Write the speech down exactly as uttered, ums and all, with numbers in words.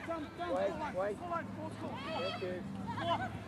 Jump, jump, Wait, full line, wait. full line, full score, go. Yes, good. Go.